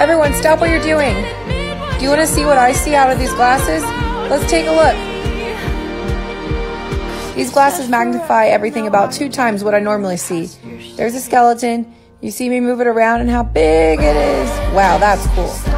Everyone, stop what you're doing. Do you want to see what I see out of these glasses? Let's take a look. These glasses magnify everything about 2 times what I normally see. There's a skeleton. You see me move it around and how big it is. Wow, that's cool.